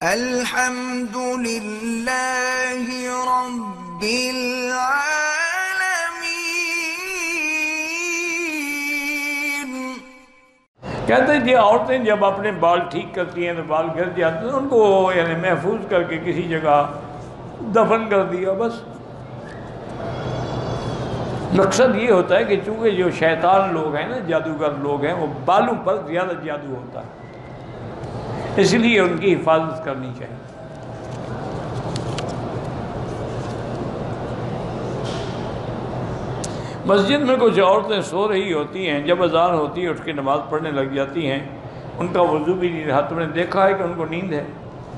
الحمد للہ رب العالمین۔ کہتے ہیں کہ عورتیں جب اپنے بال ٹھیک کرتی ہیں تو بال گر جاتے ہیں، ان کو یعنی محفوظ کر کے کسی جگہ دفن کر دیا بس۔ مقصد یہ ہوتا ہے کہ چونکہ جو شیطان لوگ ہیں نا، جادوگر لوگ ہیں، وہ بالوں پر زیادہ جادو ہوتا ہے، اس لیے ان کی حفاظت کرنی چاہیے۔ مسجد میں کچھ عورتیں سو رہی ہوتی ہیں، جب اذان ہوتی ہے اٹھ کے نماز پڑھنے لگ جاتی ہیں، ان کا وضو بھی نہیں رہا۔ تم نے دیکھا ہے کہ ان کو نیند ہے؟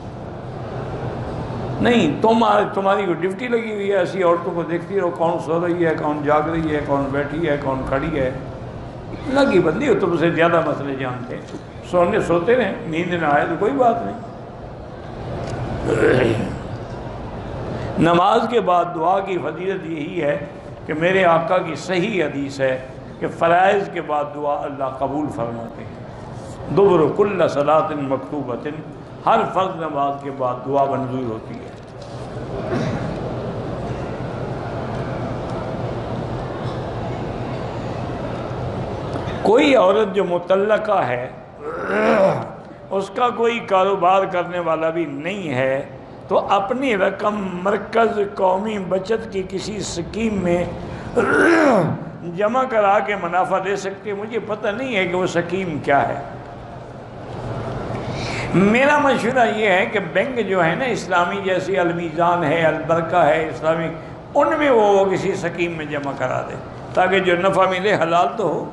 نہیں، تمہاری کوئی ڈیوٹی لگی ہوئی ہے ایسی عورتوں کو دیکھتی رہو، کون سو رہی ہے، کون جاگ رہی ہے، کون بیٹھی ہے، کون کھڑی ہے۔ لگی بندی ہو، تم سے زیادہ مسئلے جانتے ہیں۔ سوتے رہیں، نیند نہ آئے تو کوئی بات نہیں۔ نماز کے بعد دعا کی فضیلت یہی ہے کہ میرے آقا کی صحیح حدیث ہے کہ فرائض کے بعد دعا اللہ قبول فرماتے ہیں۔ دبر کل صلاۃ مکتوبۃ، ہر فرض نماز کے بعد دعا منظور ہوتی ہے۔ کوئی عورت جو مطلقہ ہے، اس کا کوئی کاروبار کرنے والا بھی نہیں ہے، تو اپنی رقم مرکز قومی بچت کی کسی اسکیم میں جمع کرا کے منافع لے سکتے ہیں۔ مجھے پتہ نہیں ہے کہ وہ اسکیم کیا ہے۔ میرا مشورہ یہ ہے کہ بینک جو ہے نا اسلامی، جیسی المیزان ہے، البرکہ ہے، اسلامک، ان میں وہ کسی اسکیم میں جمع کرا دے تاکہ جو نفع ملے حلال تو ہو۔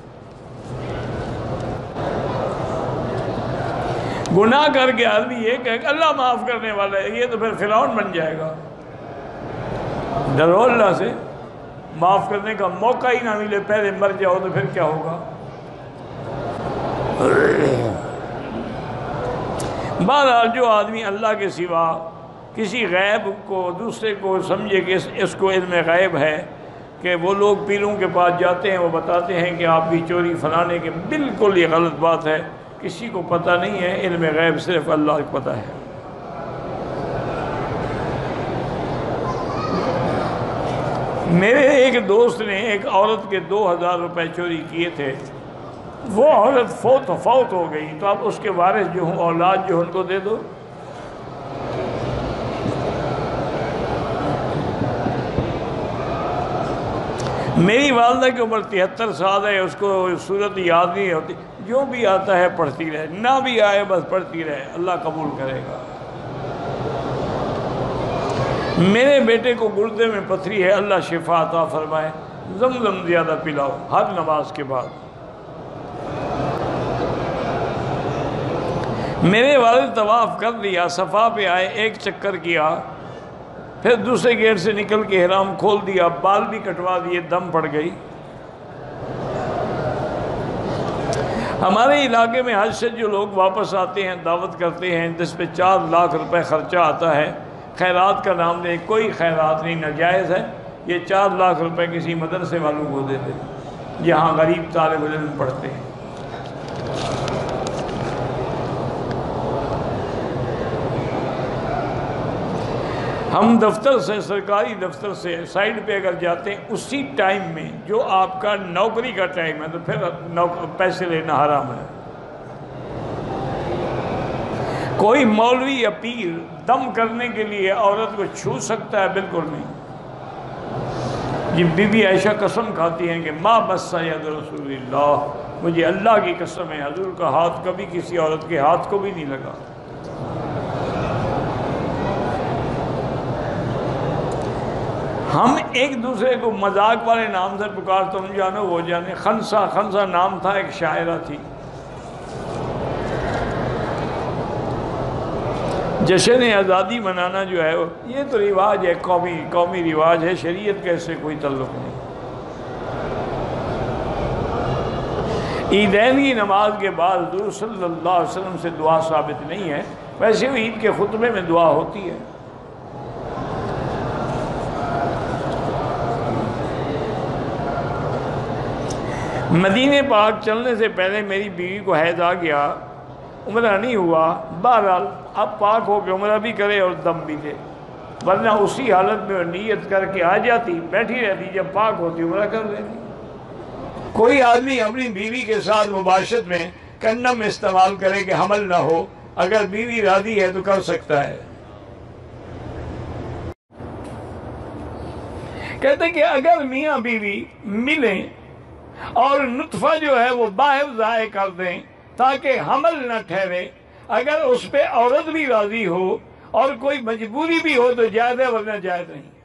گناہ کر کے آدمی یہ کہ اللہ معاف کرنے والا ہے، یہ تو پھر فرعون بن جائے گا۔ ڈرو اللہ سے، معاف کرنے کا موقع ہی نہ ملے، پہلے مر جاؤ تو پھر کیا ہوگا۔ بہرحال جو آدمی اللہ کے سوا کسی غیب کو دوسرے کو سمجھے کہ اس کو علم غیب ہے، کہ وہ لوگ پیروں کے پاس جاتے ہیں، وہ بتاتے ہیں کہ آپ کی چوری فلانے کے، بالکل یہ غلط بات ہے۔ کسی کو پتہ نہیں ہے، علم غیب صرف اللہ کو پتہ ہے۔ میرے ایک دوست نے ایک عورت کے 2000 روپے چوری کیے تھے، وہ عورت فوت ہو گئی، تو آپ اس کے وارث جو ہوں، اولاد جو ان کو دے دو۔ میری والدہ کی عمر 73 سال ہے، اس کو صورت یاد نہیں ہوتی، جو بھی آتا ہے پڑھتی رہے، نہ بھی آئے بس پڑھتی رہے، اللہ قبول کرے گا۔ میرے بیٹے کو گردے میں پتھری ہے، اللہ شفا عطا فرمائے، زمزم زیادہ پلاؤ ہر نماز کے بعد۔ میرے والد طواف کر لیا، صفا پہ آئے، ایک چکر کیا، پھر دوسرے گیٹ سے نکل کے احرام کھول دیا، بال بھی کٹوا دیے، دم پڑ گئی۔ ہمارے علاقے میں حج سے جو لوگ واپس آتے ہیں، دعوت کرتے ہیں، جس پہ 4 لاکھ روپے خرچہ آتا ہے، خیرات کا نام دے، کوئی خیرات نہیں، ناجائز ہے۔ یہ 4 لاکھ روپے کسی مدرسے والوں کو دے دے جہاں غریب طالب علم پڑھتے ہیں۔ ہم دفتر سے، سرکاری دفتر سے سائڈ پہ اگر جاتے ہیں، اسی ٹائم میں جو آپ کا نوکری کا ٹائم ہے، تو پھر پیسے لینا حرام ہے۔ کوئی مولوی یا پیر دم کرنے کے لیے عورت کو چھو سکتا ہے؟ بالکل نہیں۔ یہ بی بی عائشہ قسم کھاتی ہیں کہ ما بس ید رسول اللہ، مجھے اللہ کی قسم ہے حضور کا ہاتھ کبھی کسی عورت کے ہاتھ کو بھی نہیں لگا۔ ہم ایک دوسرے کو مذاق والے نام سے پکار، تم جانو وہ جانے۔ خنسا نام تھا، ایک شاعرہ تھی۔ جشن آزادی منانا جو ہے، یہ تو رواج ہے، قومی رواج ہے، شریعت کا اس سے کوئی تعلق نہیں۔ عیدین کی نماز کے بعد حضور صلی اللہ علیہ وسلم سے دعا ثابت نہیں ہے، ویسے وہ عید کے خطبے میں دعا ہوتی ہے۔ مدینے پاک چلنے سے پہلے میری بیوی کو حیض آ گیا، عمرہ نہیں ہوا، بہرحال اب پاک ہو کے عمرہ بھی کرے اور دم بھی دے، ورنہ اسی حالت میں نیت کر کے آ جاتی، بیٹھی رہتی، جب پاک ہوتی عمرہ کر لیتی۔ کوئی آدمی اپنی بیوی کے ساتھ مباشرت میں کنڈم استعمال کرے کہ حمل نہ ہو، اگر بیوی راضی ہے تو کر سکتا ہے۔ کہتے ہیں کہ اگر میاں بیوی ملیں اور نطفہ جو ہے وہ باہر ضائع کر دیں تاکہ حمل نہ ٹھہرے، اگر اس پہ عورت بھی راضی ہو اور کوئی مجبوری بھی ہو تو جائز ہے، ورنہ جائز نہیں۔